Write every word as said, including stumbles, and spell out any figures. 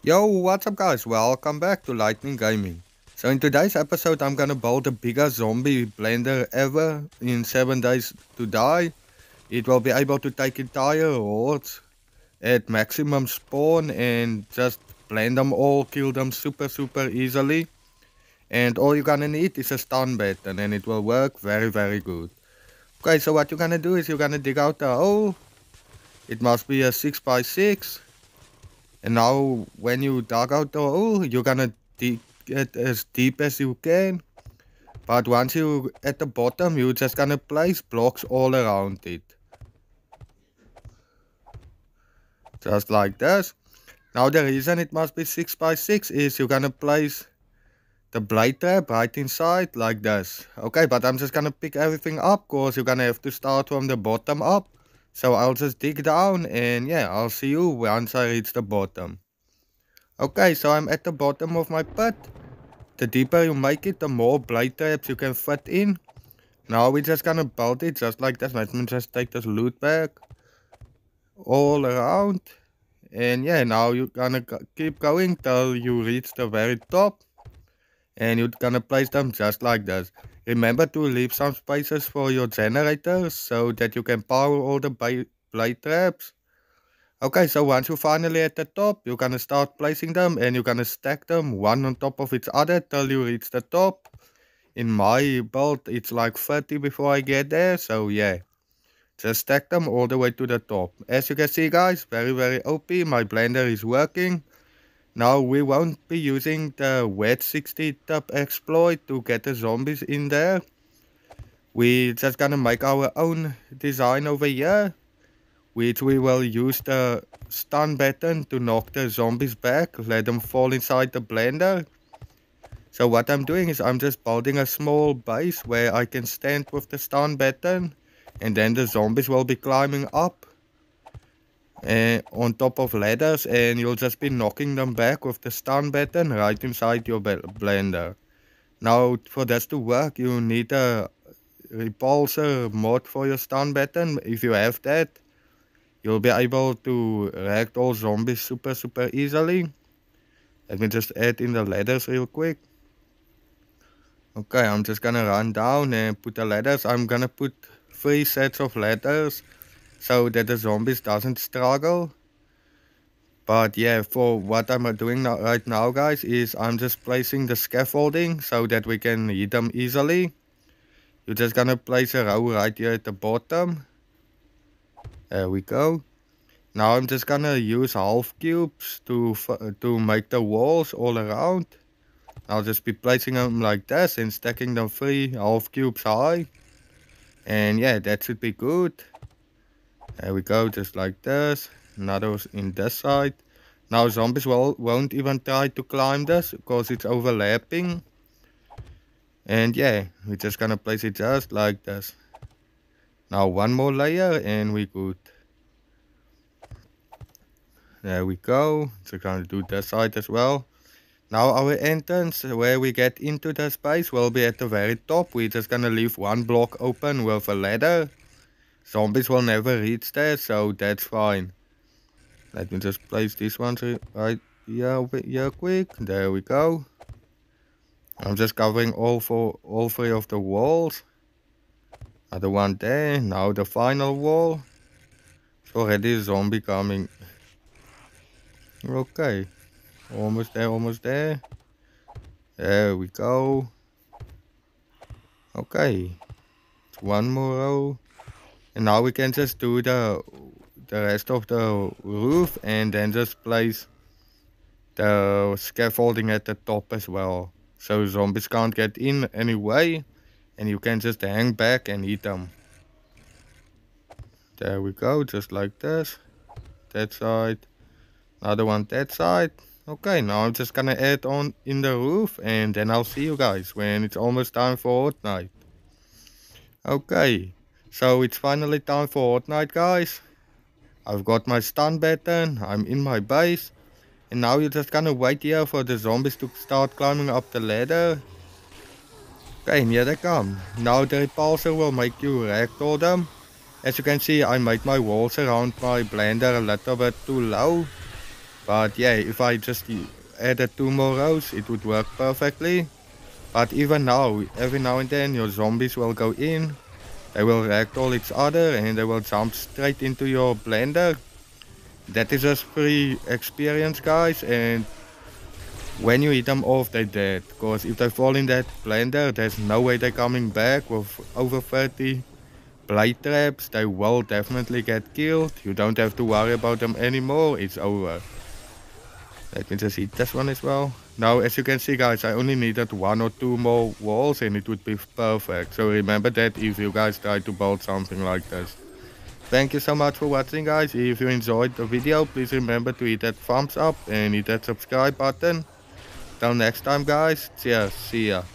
Yo, what's up guys? Welcome back to Lightning Gaming. So in today's episode I'm gonna build the biggest zombie blender ever in seven days to die. It will be able to take entire hordes at maximum spawn and just blend them all, kill them super super easily. And all you're gonna need is a stun button and it will work very very good. Okay, so what you're gonna do is you're gonna dig out a hole. It must be a six by six. And now when you dug out the hole, you're gonna dig it as deep as you can. But once you at the bottom, you're just gonna place blocks all around it. Just like this. Now the reason it must be six by six is you're gonna place the blade trap right inside like this. Okay, but I'm just gonna pick everything up because you're gonna have to start from the bottom up. So I'll just dig down and yeah, I'll see you once I reach the bottom. Okay, so I'm at the bottom of my pit. The deeper you make it, the more blade traps you can fit in. Now we're just gonna build it just like this. Let me just take this loot bag all around. And yeah, now you're gonna keep going till you reach the very top. And you're gonna place them just like this. Remember to leave some spaces for your generators so that you can power all the blade traps. Okay, so once you're finally at the top, you're gonna start placing them and you're gonna stack them one on top of each other till you reach the top. In my build, it's like thirty before I get there, so yeah. Just stack them all the way to the top. As you can see guys, very very O P, my blender is working. Now we won't be using the wet sixty tip exploit to get the zombies in there. We're just gonna make our own design over here, which we will use the stun button to knock the zombies back, let them fall inside the blender. So what I'm doing is I'm just building a small base where I can stand with the stun button, and then the zombies will be climbing up uh, on top of ladders, and you'll just be knocking them back with the stun button right inside your blender. Now for this to work you need a repulsor mod for your stun button. If you have that, you'll be able to ragdoll zombies super super easily. Let me just add in the ladders real quick. Okay, I'm just gonna run down and put the ladders. I'm gonna put three sets of ladders so that the zombies doesn't struggle. But yeah, for what I'm doing now, right now guys, is I'm just placing the scaffolding so that we can hit them easily. You're just gonna place a row right here at the bottom. There we go. Now I'm just gonna use half cubes to to make the walls all around. I'll just be placing them like this and stacking them three half cubes high. And yeah, that should be good. There we go, just like this. Another in this side. Now zombies will, won't even try to climb this because it's overlapping. And yeah, we're just gonna place it just like this. Now one more layer and we're good. There we go. So gonna do this side as well. Now our entrance where we get into the space will be at the very top. We're just gonna leave one block open with a ladder. Zombies will never reach there, so that's fine. Let me just place these ones right here, here quick. There we go. I'm just covering all four, all three of the walls. Another one there. Now the final wall. It's already a zombie coming. Okay. Almost there, almost there. There we go. Okay. It's one more row. And now we can just do the the rest of the roof and then just place the scaffolding at the top as well. So zombies can't get in anyway. And you can just hang back and eat them. There we go, just like this. That side. Another one that side. Okay, now I'm just gonna add on in the roof and then I'll see you guys when it's almost time for Horde Night. Okay, so it's finally time for Horde Night guys. I've got my stun button, I'm in my base. And now you're just gonna wait here for the zombies to start climbing up the ladder. Okay, and here they come. Now the repulsor will make you ragdoll them. As you can see, I made my walls around my blender a little bit too low. But yeah, if I just added two more rows, it would work perfectly. But even now, every now and then your zombies will go in, they will ragdoll each other and they will jump straight into your blender. That is just free experience, guys, and when you hit them off, they're dead. Because if they fall in that blender, there's no way they're coming back. With over thirty blade traps, they will definitely get killed. You don't have to worry about them anymore, it's over. Let me just hit this one as well. Now, as you can see, guys, I only needed one or two more walls and it would be perfect. So remember that if you guys try to build something like this. Thank you so much for watching, guys. If you enjoyed the video, please remember to hit that thumbs up and hit that subscribe button. Till next time, guys. Cheers. See ya.